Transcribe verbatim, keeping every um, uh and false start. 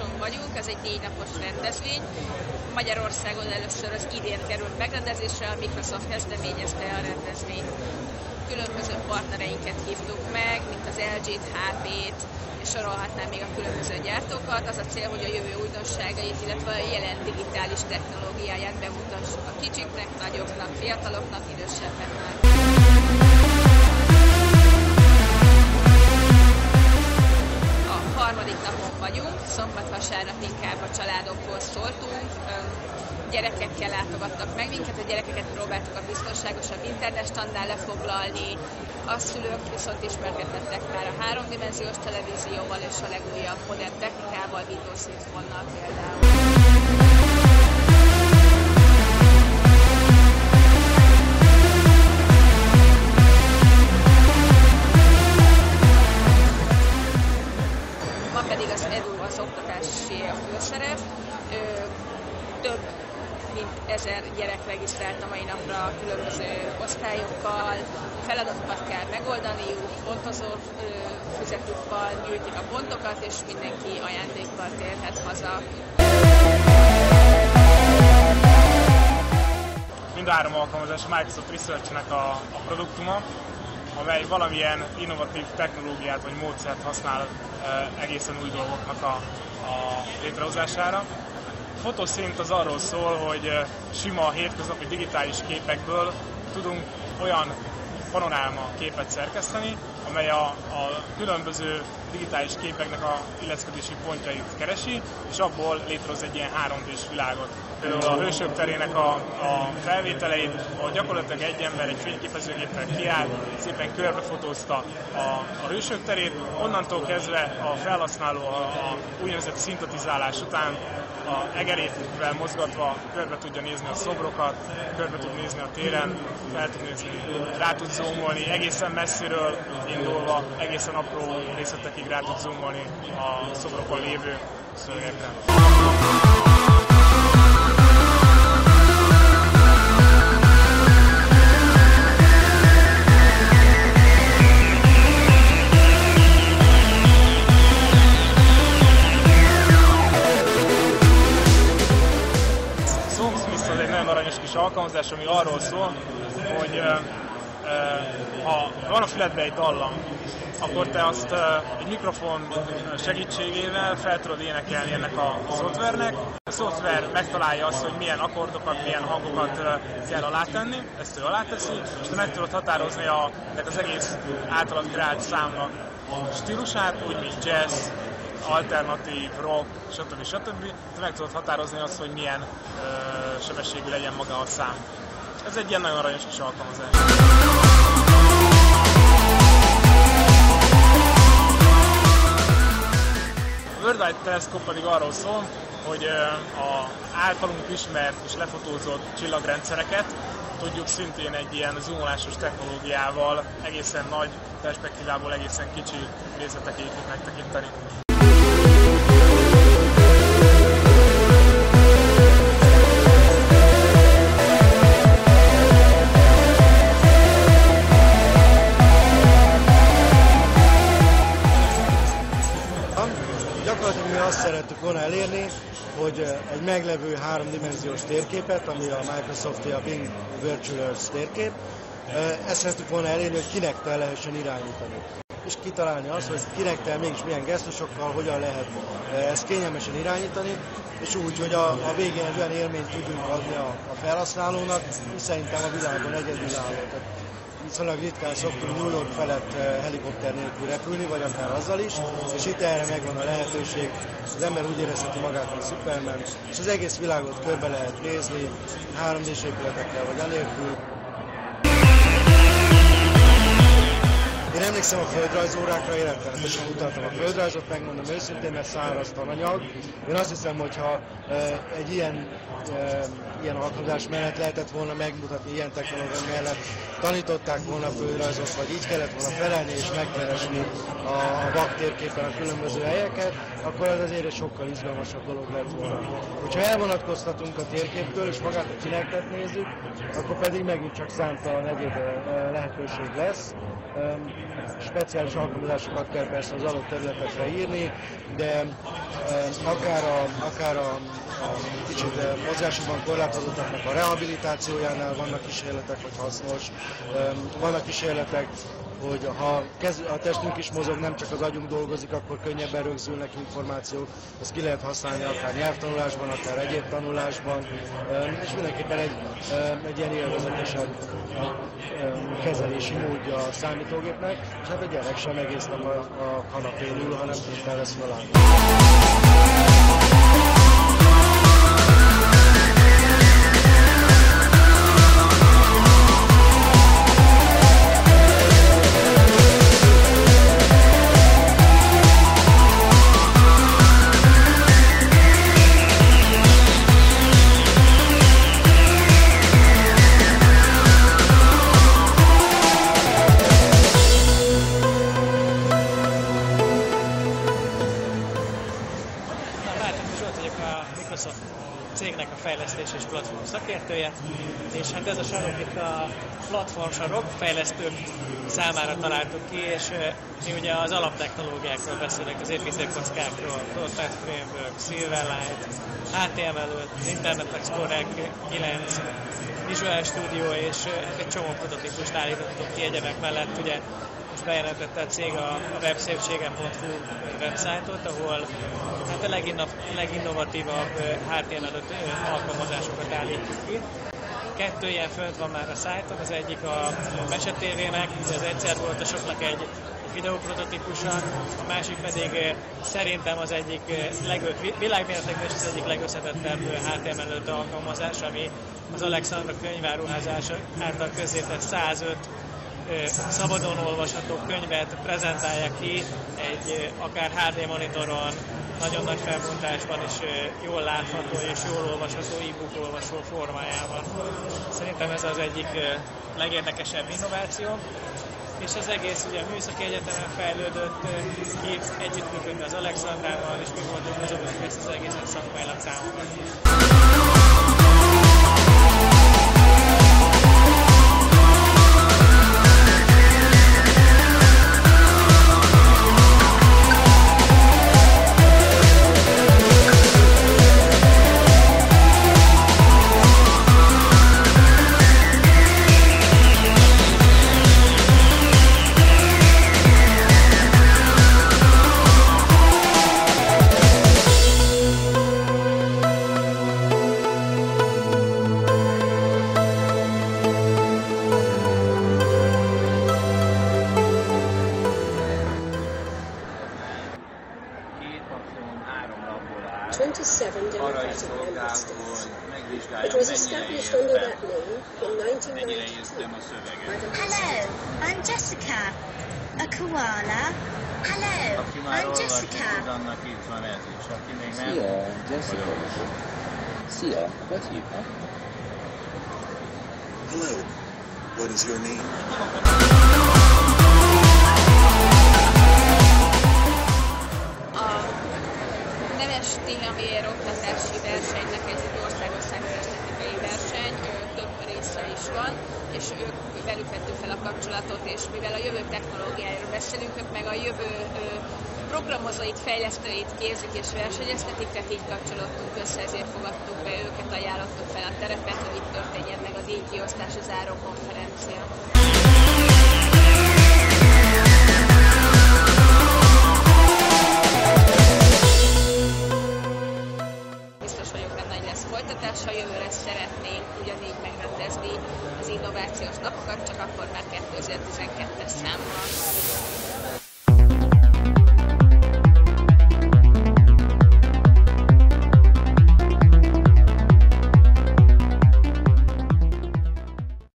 Kinectonon vagyunk, ez egy négy napos rendezvény. Magyarországon először az idén került megrendezésre, a Microsoft kezdeményezte a rendezvényt. Különböző partnereinket hívtuk meg, mint az el gét, há pét, és sorolhatnám még a különböző gyártókat. Az a cél, hogy a jövő újdonságait, illetve a jelen digitális technológiáját bemutassuk a kicsiknek, nagyoknak, fiataloknak, idősebbeknek. A harmadik napon vagyunk, szombat-vasárnap inkább a családokról szóltunk. Gyerekekkel látogattak meg minket, a gyerekeket próbáltuk a biztonságosabb internetstandnál lefoglalni. A szülők viszont ismerkedhettek már a háromdimenziós televízióval és a legújabb modern technikával, videószínfonnal például. Ma pedig az edu, az oktatási a főszerep. Több mint ezer gyerek regisztrált a mai napra különböző osztályokkal, feladatokat kell megoldaniuk, pontozó füzetükkel gyűjtik a pontokat, és mindenki ajándékkal térhet haza. Mindhárom alkalmazás a Microsoft Research-nek a, a produktuma, amely valamilyen innovatív technológiát vagy módszert használ e, egészen új dolgoknak a, a létrehozására. A Photosynth az arról szól, hogy sima, hétköznapi digitális képekből tudunk olyan panoráma képet szerkeszteni, amely a, a különböző digitális képeknek a illeszkedési pontjait keresi, és abból létrehoz egy ilyen három dés világot. Például a Hősök terének a, a felvételeit, ahol gyakorlatilag egy ember egy fényképezőgéppel kiállt, szépen körbefotózta a, a Hősök terét, onnantól kezdve a felhasználó a, a úgynevezett szintetizálás után a egerével mozgatva körbe tudja nézni a szobrokat, körbe tud nézni a téren, fel tud nézni, rá tud zoomolni, egészen messziről indulva, egészen apró részletekig rá tud zoomolni a szobrokon lévő szőnyegekre. Ez egy nagyon aranyos kis alkalmazás, ami arról szól, hogy uh, uh, ha van a füledben egy dallam, akkor te azt uh, egy mikrofon segítségével fel tudod énekelni ennek a szoftvernek. A szoftver megtalálja azt, hogy milyen akkordokat, milyen hangokat uh, kell alátenni, ezt ő aláteszi, és te meg tudod határozni a, az egész általad kreált számnak a stílusát, úgy mint jazz, alternatív, rock, stb. stb. Te meg tudod határozni azt, hogy milyen ö, sebességű legyen maga a szám. Ez egy ilyen nagyon aranyos kis alkalmazás. A World Wide Telescope pedig arról szól, hogy az általunk ismert és lefotózott csillagrendszereket tudjuk szintén egy ilyen zoomolásos technológiával egészen nagy perspektívából egészen kicsi részletekig megtekinteni. Gyakorlatilag mi azt szerettük volna elérni, hogy egy meglevő háromdimenziós térképet, ami a Microsoft-é a Bing Virtual Earth térkép, ezt szerettük volna elérni, hogy kinektel lehessen irányítani. És kitalálni azt, hogy kinektel mégis milyen gesztusokkal, hogyan lehet ezt kényelmesen irányítani, és úgy, hogy a, a végén egy olyan élményt tudjunk adni a, a felhasználónak, és szerintem a világon egyedülálló. Viszonylag ritkán szoktunk New York felett helikopter nélkül repülni, vagy akár azzal is, és itt erre megvan a lehetőség, az ember úgy érezheti magát, mint Superman, és az egész világot körbe lehet nézni, három dés épületekkel vagy anélkül. Én emlékszem a földrajzórákra, életlenetesen utaltam a földrajzot, megmondom őszintén, mert száraz tananyag. Én azt hiszem, hogy ha egy ilyen, ilyen alkalmazás mellett lehetett volna megmutatni, ilyen technológia mellett tanították volna a földrajzot, vagy így kellett volna felelni és megkeresni a, a vaktérképen a különböző helyeket, akkor ez azért egy sokkal izgalmasabb dolog lett volna. Hogyha elvonatkoztatunk a térképtől és magát a Kinectet nézzük, akkor pedig megint csak számtalan egyéb lehetőség lesz. speciális alkalmazásokat kell persze az adott területekre írni, de akár a, akár a, a kicsit mozgásokban korlátozottaknak a rehabilitációjánál vannak kísérletek, hogy hasznos, vannak kísérletek, hogy ha a testünk is mozog, nem csak az agyunk dolgozik, akkor könnyebben rögzülnek információk, ezt ki lehet használni akár nyelvtanulásban, akár egyéb tanulásban, és mindenképpen egy, egy ilyen élvezetesebb kezelési módja a számítógépnek, és hát a gyerek sem egész nap a, a kanapén ül, hanem éppen lesz felállni. Cégnek a fejlesztés és platform szakértője, és hát ez a sarok itt a platform sarok, fejlesztők számára találtuk ki, és mi ugye az alaptechnológiákról beszélek, az építőkockákról, .NET Framework, Silverlight, há té em el öt, Internet Explorer kilenc, Visual Studio, és egy csomó prototípust állítottunk ki egyebek mellett, ugye most bejelentette a cég a, a webszépsége pont hu websájtot, ahol hát a leginnov, leginnovatívabb há té em el öt alkalmazásokat állítjuk ki. Kettő ilyen fönt van már a szájton, az egyik a Mese té vének, az egyszer volt a soknak egy videóprototípusa, a másik pedig szerintem az egyik legő, világméretekben is az egyik legösszetettebb há té em el öt alkalmazás, ami az Alexandra könyváruházás által közzétett százöt szabadon olvasható könyvet prezentálják ki egy akár há dé monitoron, nagyon nagy felbontásban is jól látható és jól olvasható e-book olvasó formájában. Szerintem ez az egyik legérdekesebb innováció, és az egész ugye a Műszaki Egyetemen fejlődött ki, együttműködni az Alexandrával, és mi voltunk azok, akik ezt az egészet szakmailag támogatni. twenty-seven democratic member states. It was established under that name in nineteen ninety-two. Hello, I'm Jessica, a koala. Hello, I'm Jessica. Szia, Jessica. Szia, hogy hívnak? Hello, what is your name? Neves Tihamér oktatási versenynek egy országos számítástechnikai verseny, több része is van, és ők velük vettük fel a kapcsolatot, és mivel a jövő technológiájáról beszélünk, ők meg a jövő programozóit, fejlesztőit képzik és versenyeztetik, tehát így kapcsolódtunk össze, ezért fogadtuk be őket, ajánlottuk fel a terepet, hogy itt történjen meg a díjkiosztás, a záró konferencia. Folytatása, jövőre szeretnénk ugyanígy megrendezni az innovációs napokat, csak akkor már kétezer-tizenkettő